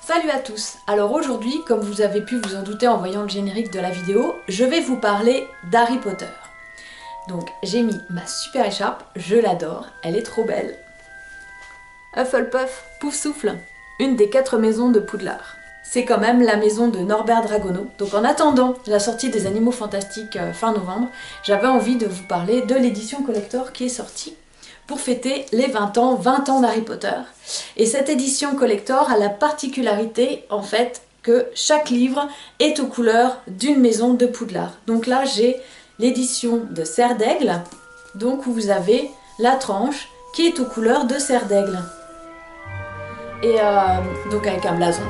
Salut à tous! Alors aujourd'hui, comme vous avez pu vous en douter en voyant le générique de la vidéo, je vais vous parler d'Harry Potter. Donc j'ai mis ma super écharpe, je l'adore, elle est trop belle. Hufflepuff, Poufsouffle, une des 4 maisons de Poudlard. C'est quand même la maison de Norbert Dragono. Donc en attendant la sortie des Animaux Fantastiques fin novembre, j'avais envie de vous parler de l'édition collector qui est sortie pour fêter les 20 ans d'Harry Potter. Et cette édition collector a la particularité en fait que chaque livre est aux couleurs d'une maison de Poudlard. Donc là j'ai l'édition de Serre d'Aigle, donc où vous avez la tranche qui est aux couleurs de Serre d'Aigle. Et donc avec un blason.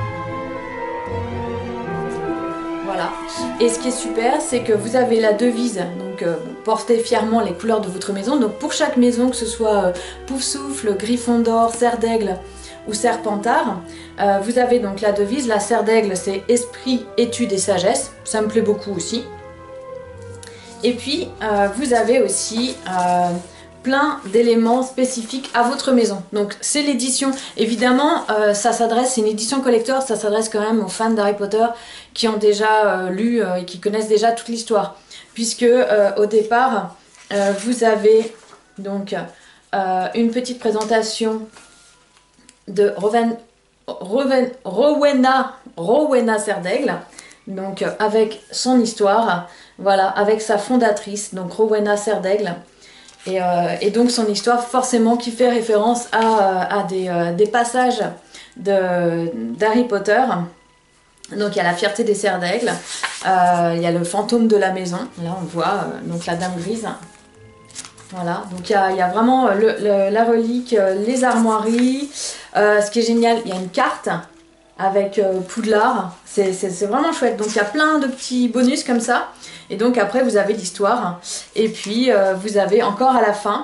Voilà. Et ce qui est super, c'est que vous avez la devise, donc portez fièrement les couleurs de votre maison. Donc pour chaque maison, que ce soit Poufsouffle, Gryffondor, Serre d'Aigle ou Serpentard, vous avez donc la devise. La Serre d'Aigle, c'est esprit, étude et sagesse. Ça me plaît beaucoup aussi. Et puis vous avez aussi plein d'éléments spécifiques à votre maison. Donc c'est l'édition, évidemment c'est une édition collector, ça s'adresse quand même aux fans d'Harry Potter qui ont déjà lu et qui connaissent déjà toute l'histoire. Puisque au départ, vous avez donc une petite présentation de Rowena Serre d'Aigle, donc avec son histoire, voilà, avec sa fondatrice, donc Rowena Serre d'Aigle. Et donc son histoire forcément qui fait référence à des passages d'Harry Potter. Donc il y a la fierté des Serres d'Aigle, il y a le fantôme de la maison, là on voit donc la dame grise. Voilà, donc il y a vraiment la relique, les armoiries. Ce qui est génial, il y a une carte avec Poudlard, c'est vraiment chouette. Donc il y a plein de petits bonus comme ça. Et donc après vous avez l'histoire. Et puis vous avez encore à la fin.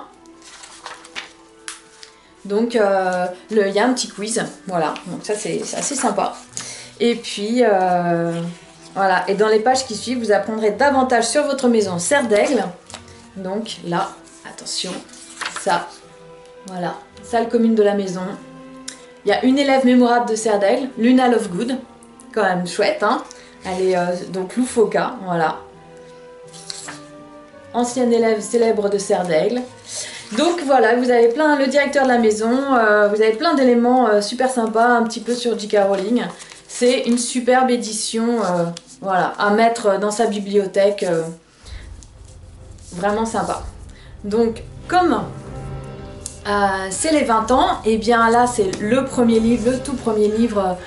Donc il y a un petit quiz. Voilà, donc ça c'est assez sympa. Et puis voilà, et dans les pages qui suivent, vous apprendrez davantage sur votre maison Serre d'Aigle. Donc là, attention, ça, voilà, salle commune de la maison. Il y a une élève mémorable de Serre d'Aigle, Luna Lovegood, quand même chouette, hein. Elle est donc loufoka, voilà. Ancienne élève célèbre de Serre d'Aigle. Donc voilà, vous avez plein, le directeur de la maison, vous avez plein d'éléments super sympas, un petit peu sur J.K. Rowling. C'est une superbe édition, voilà, à mettre dans sa bibliothèque, vraiment sympa. Donc comme c'est les 20 ans, et bien là c'est le premier livre, le tout premier livre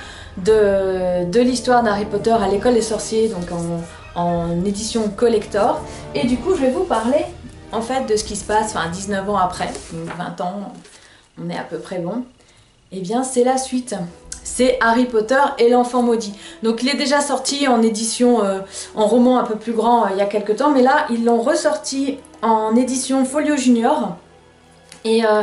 de l'histoire d'Harry Potter à l'école des sorciers, donc en édition collector. Et du coup je vais vous parler en fait de ce qui se passe 19 ans après, donc 20 ans, on est à peu près bon. Et bien c'est la suite, c'est Harry Potter et l'enfant maudit. Donc il est déjà sorti en édition, en roman un peu plus grand il y a quelques temps, mais là ils l'ont ressorti en édition folio junior. Et à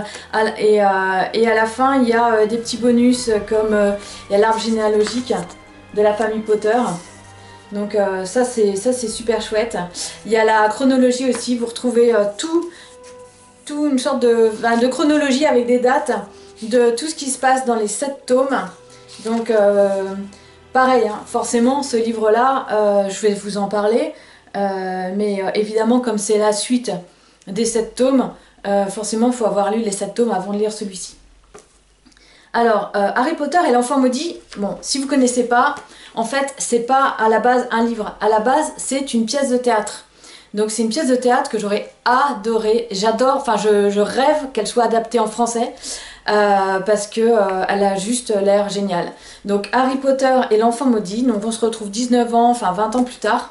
la fin, il y a des petits bonus comme il y a l'arbre généalogique de la famille Potter. Donc ça c'est super chouette. Il y a la chronologie aussi, vous retrouvez tout une sorte de chronologie avec des dates de tout ce qui se passe dans les 7 tomes. Donc pareil, hein, forcément ce livre-là, je vais vous en parler. Mais évidemment comme c'est la suite des 7 tomes, forcément, il faut avoir lu les 7 tomes avant de lire celui-ci. Alors, Harry Potter et l'enfant maudit, bon, si vous ne connaissez pas, en fait, c'est pas à la base un livre. À la base, c'est une pièce de théâtre. Donc, c'est une pièce de théâtre que j'aurais adoré. J'adore, enfin, je rêve qu'elle soit adaptée en français parce que elle a juste l'air géniale. Donc, Harry Potter et l'enfant maudit, donc on se retrouve 19 ans, enfin 20 ans plus tard.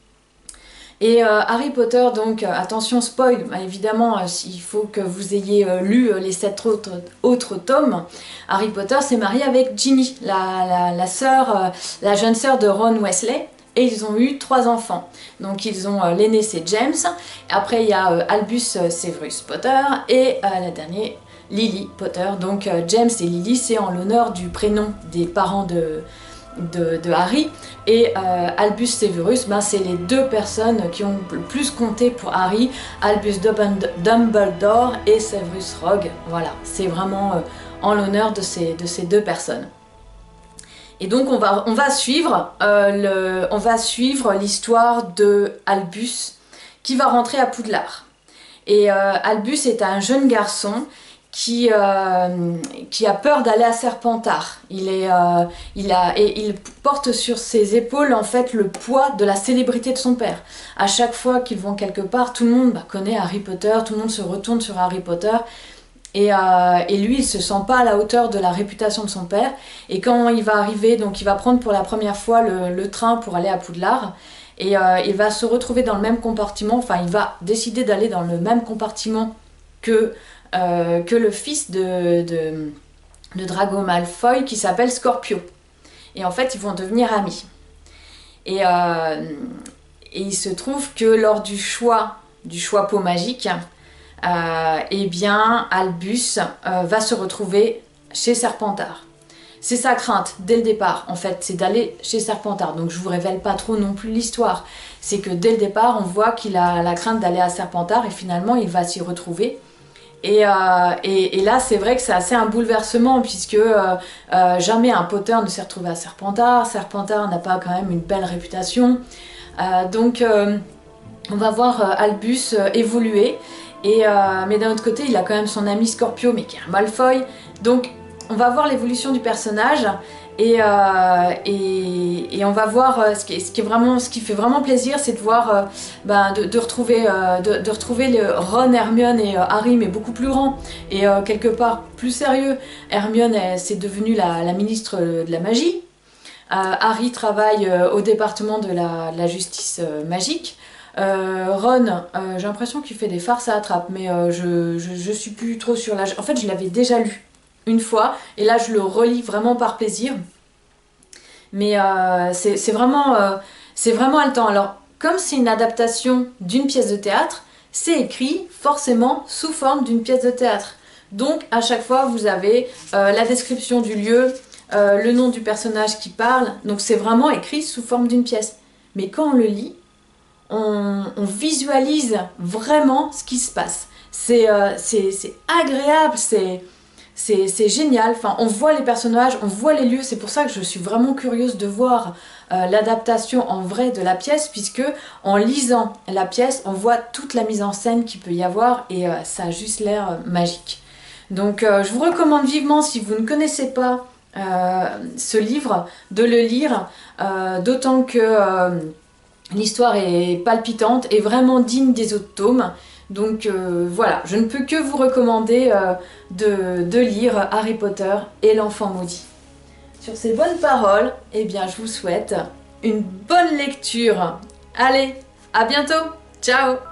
Et Harry Potter, donc attention spoil, bah, évidemment il faut que vous ayez lu les 7 autres tomes. Harry Potter s'est marié avec Ginny, la sœur, la jeune sœur de Ron Weasley, et ils ont eu 3 enfants. Donc ils ont, l'aîné c'est James, après il y a Albus Severus Potter, et la dernière Lily Potter. Donc James et Lily c'est en l'honneur du prénom des parents de Harry, et Albus Severus, ben, c'est les 2 personnes qui ont le plus compté pour Harry, Albus Dumbledore et Severus Rogue. Voilà, c'est vraiment en l'honneur de ces 2 personnes. Et donc on va suivre l'histoire de Albus qui va rentrer à Poudlard. Et Albus est un jeune garçon qui a peur d'aller à Serpentard. Il porte sur ses épaules en fait le poids de la célébrité de son père. À chaque fois qu'ils vont quelque part, tout le monde connaît Harry Potter, tout le monde se retourne sur Harry Potter. Et lui, il se sent pas à la hauteur de la réputation de son père. Et quand il va arriver, donc il va prendre pour la première fois le train pour aller à Poudlard. Et il va se retrouver dans le même compartiment, enfin il va décider d'aller dans le même compartiment que le fils de Drago Malfoy qui s'appelle Scorpio. Et en fait, ils vont devenir amis. Et il se trouve que lors du choix pot magique, eh bien, Albus va se retrouver chez Serpentard. C'est sa crainte dès le départ, en fait, c'est d'aller chez Serpentard. Donc je vous révèle pas trop non plus l'histoire. C'est que dès le départ, on voit qu'il a la crainte d'aller à Serpentard et finalement il va s'y retrouver. Et là, c'est vrai que c'est assez un bouleversement puisque jamais un Potter ne s'est retrouvé à Serpentard. Serpentard n'a pas quand même une belle réputation. Donc on va voir Albus évoluer. Mais d'un autre côté, il a quand même son ami Scorpio, mais qui est un Malfoy. Donc on va voir l'évolution du personnage et on va voir ce qui fait vraiment plaisir, c'est de voir de retrouver Ron, Hermione et Harry, mais beaucoup plus grand et quelque part plus sérieux. Hermione, c'est devenue la ministre de la magie. Harry travaille au département de la justice magique. Ron, j'ai l'impression qu'il fait des farces à la trappe, mais je suis plus trop sur l'âge. En fait, je l'avais déjà lu une fois, et là je le relis vraiment par plaisir. Mais c'est vraiment haletant. Alors, comme c'est une adaptation d'une pièce de théâtre, c'est écrit forcément sous forme d'une pièce de théâtre. Donc, à chaque fois, vous avez la description du lieu, le nom du personnage qui parle. Donc, c'est vraiment écrit sous forme d'une pièce. Mais quand on le lit, on visualise vraiment ce qui se passe. C'est agréable, c'est génial. Enfin, on voit les personnages, on voit les lieux. C'est pour ça que je suis vraiment curieuse de voir l'adaptation en vrai de la pièce, puisque en lisant la pièce, on voit toute la mise en scène qu'il peut y avoir et ça a juste l'air magique. Donc, je vous recommande vivement, si vous ne connaissez pas ce livre, de le lire, d'autant que l'histoire est palpitante et vraiment digne des autres tomes. Donc voilà, je ne peux que vous recommander de lire Harry Potter et l'Enfant Maudit. Sur ces bonnes paroles, eh bien je vous souhaite une bonne lecture. Allez, à bientôt. Ciao.